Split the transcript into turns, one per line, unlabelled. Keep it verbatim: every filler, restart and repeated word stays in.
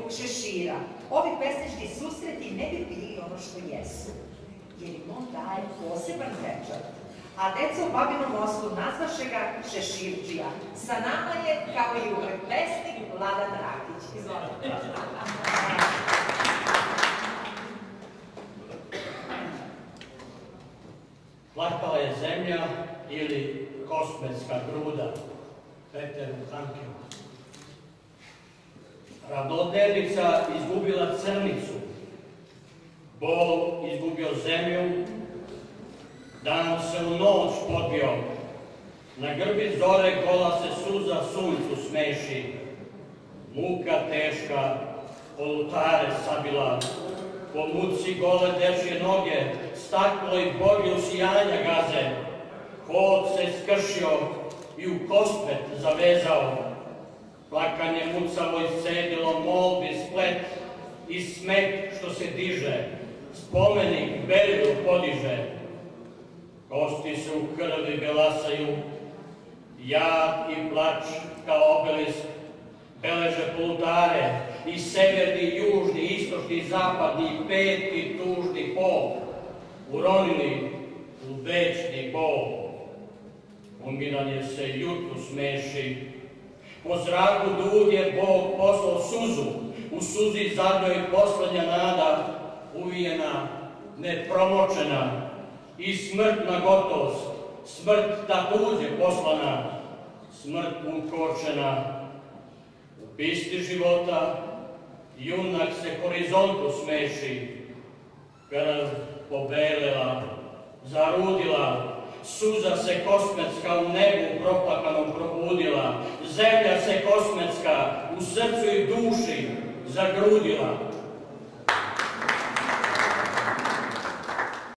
šešira, ovi pesnički susreti ne bi bili ono što jesu, jer im on daje poseban pečat. A deca u Babinom Mostu nazvaše ga Šeširđija. Sa nama je, kao i uvek, pesnik Vladan Rakić. Izvolite.
Plakala je zemlja ili kosmetska gruda, Peteru Hankeu. Ravnodnevnica izgubila crnicu, Bol izgubio zemlju, dan se u noć podbio, na grbi zore gola se suza suncu smeši, muka teška olutare sabila, po muci gole dečje noge, staklo i boglju sijanja gaze, hod se skršio i u kosmet zavezao, plakanje mucavo iscedilo molbi splet i smet što se diže, spomenik belilu podiže, kosti se u krvi belasaju, jad i plač kao obelisk beleže polutare i severni, južni, istočni, zapadni, peti, tužni pol, uronili u večni bol. Umiranje se jutru smeši, po zraku dug je Bog poslao suzu, u suzi zadnjoj poslednja nada, uvijena, nepromočena, i smrtna gotovost, smrt takođe poslana, smrt ukočena. U pisti života junak se horizontu smeši, krv pobelela, zarudila, suza se kosmetska u nebu proplakanom probudila, zemlja se kosmetska u srcu i duši zagrudila.